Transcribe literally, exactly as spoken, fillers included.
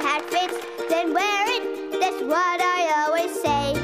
hat fits, then wear it. That's what I always say.